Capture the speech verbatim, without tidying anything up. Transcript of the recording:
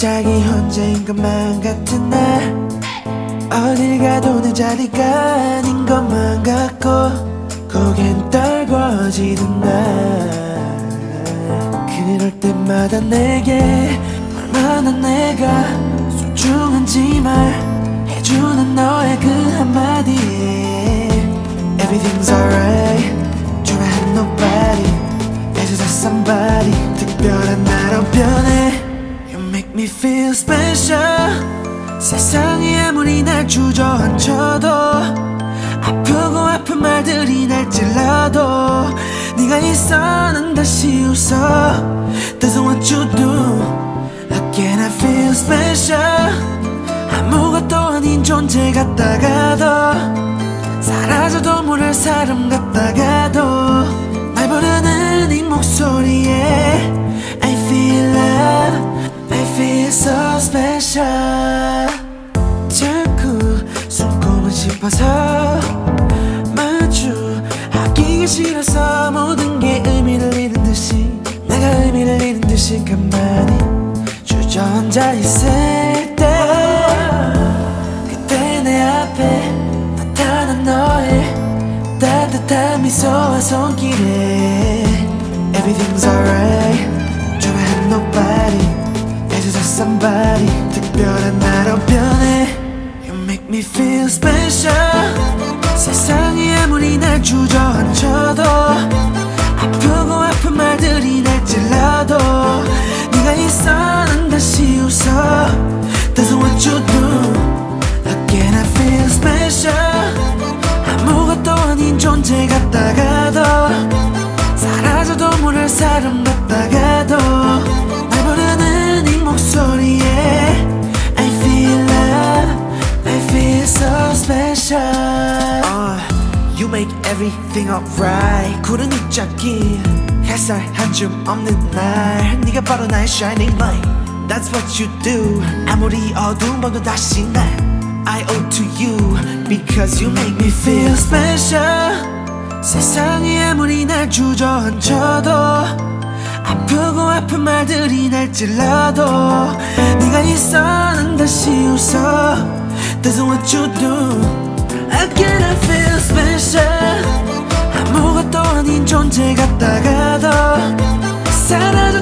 자기 혼자인 것만 같은 날, 어딜 가도 내 자리가 아닌 것만 같고 고개는 떨궈지는 날, 그럴 때마다 내게 얼마나 내가 소중한지 말해주는 너의 그 한마디에 Everything's alright, try to have nobody, there's just somebody. 특별한 나로 변해, You make me feel special. 세상이 아무리 날 주저앉혀도 아프고 아픈 말들이 날 찔러도 네가 있어 난 다시 웃어. That's what you do. Again I feel special. 아무것도 아닌 존재 같다가도 사라져도 모를 사람 같다가도 날 부르는 이 목소리에 I feel love, I feel so special. 자꾸 숨고만 싶어서 마주하기가 싫어서 모든 게 의미를 잃은 듯이, 내가 의미를 잃은 듯이 가만히 주저앉아 있을 때 그때 내 앞에 나타난 너의 따뜻한 미소와 손길에 Everything's alright, try to have nobody, there's just somebody. 특별한 나로 변해, You make me feel special. 세상이 아무리 날 주저앉혀도 아프고 아픈 말들이 날 찔러도 네가 있어 난 다시 웃어. That's what you do. Again I feel special. 아무것도 아닌 존재 같다가도 사라져도 모를 사람 같다가도 날 부르는 이 목소리에 I feel love, I feel so special. uh, You make everything alright. 구름 입자기 햇살 한 줌 없는 날, 네가 바로 나의 shining light. That's what you do. 아무리 어두운 밤도 다시 날 I owe to you because you make me feel special. 세상이 아무리 날 주저앉혀도 아프고 아픈 말들이 날 찔러도 네가 있어 난 다시 웃어. That's what you do. Again I feel special. 아무것도 아닌 존재 같다가도 사라져